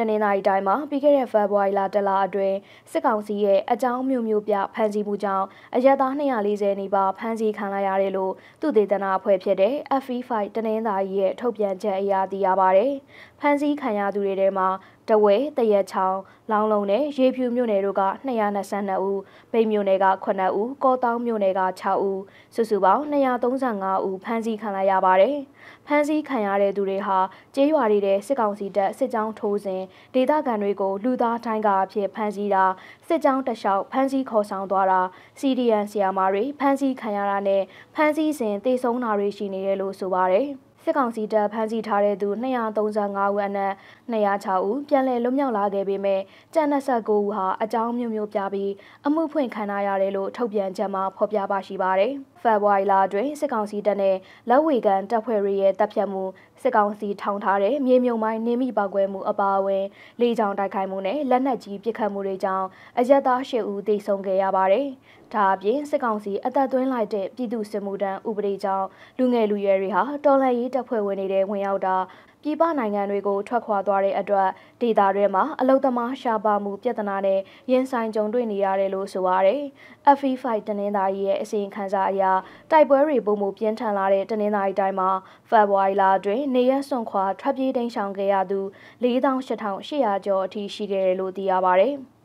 နင်္သာရီတိုင်းမှာပြီးခဲ့တဲ့ဖေဖော်ဝါရီလတလအတွင်းစစ်ကောင်စီရဲ့အကြောင်းမျိုးမျိုးပြဖမ်းဆီးမှုကြောင့်အရက်သား240နီးပါးဖမ်းဆီးခံလိုက်ရတယ်လို့သူတေသနာအဖွဲ့ဖြစ်တဲ့ FE5 တနင်္သာရီရဲ့ထုတ်ပြန်ချက်အရသိရပါတယ်။ဖမ်းဆီးခံရသူတွေထဲမှာတဝဲတရက်ချောင်းလောင်းလုံးနဲ့ရေဖြူမြို့နယ်တို့က222ဦး၊ဗိတ်မြို့နယ်က9ဦး၊ကောတောင်းမြို့နယ်က6ဦးစုစုပေါင်း235ဦးဖမ်းဆီးခံလိုက်ရပါတယ်။ဖမ်းဆီးခံရတဲ့သူတွေဟာကျေးရွာတွေထဲစစ်ကောင်စီတပ်စစ်ကြောင်းထိုးစဉ်ဒေသခံတွေကိုလူသားတိုင်းကအဖြစ်ဖမ်းဆီးတာစစ်ကြောင်းတလျှောက်ဖမ်းဆီးခေါ်ဆောင်သွားတာ CDN ဆီယာမာတွေဖမ်းဆီးခံရတာနဲ့ဖမ်းဆီးစဉ်တေဆုံးတာတွေရှိနေတယ်လို့ဆိုပါတယ်။စစ်ကောင်စီတပ်ဖမ်းဆီးထားတဲ့သူ235ဦးအနက်206ဦးပြန်လည်လွတ်မြောက်လာခဲ့ပေမဲ့ကျန်29ဦးဟာအကြောင်းမျိုးမျိုးပြပြီးအမှုဖွင့်ခံရရတယ်လို့ထုတ်ပြန်ချက်မှာဖော်ပြပါရှိပါတယ်။ဖေဖော်ဝါရီလအတွင်းစစ်ကောင်စီတပ်နဲ့လက်ဝေကန်တပ်ဖွဲ့တွေရဲ့တပ်ဖြတ်မှုစစ်ကောင်စီထောင်ထားတဲ့မြေမြုံမိုင်းနေမိပောက်ကွဲမှုအပါအဝင်လေကြောင်းတိုက်ခိုက်မှုနဲ့လက်နက်ကြီးပစ်ခတ်မှုတွေကြောင့်အရက်သား10ဦးသေဆုံးခဲ့ရပါတယ်။ဒါအပြင်စစ်ကောင်စီအသက်သွင်းလိုက်တဲ့ပြည်သူ့စစ်မှုထမ်းဥပဒေကြောင့်လူငယ်လူရွယ်တွေဟာတော်လှန်ရေးတပ်ဖွဲ့ဝင်တွေဝင်ရောက်တာပြည်ပနိုင်ငံတွေကိုထွက်ခွာသွားတဲ့အတွက်ဒေသတွေမှာအလုသမားရှားပါမှုပြဿနာနဲ့ရင်ဆိုင်ကြုံတွေ့နေရတယ်လို့ဆိုပါတယ်။ FE5 တနင်္သာရီရဲ့အစီရင်ခံစာအရတိုက်ပွဲတွေပုံမှုပြင်းထန်လာတဲ့တနင်္သာရီတိုင်းမှာဖေဖော်ဝါရီလအတွင်းနေရက်စွန့်ခွာထွက်ပြေးတိမ်းရှောင်ခဲ့ရသူ48,800ကျော်အထိရှိခဲ့တယ်လို့သိရပါတယ်။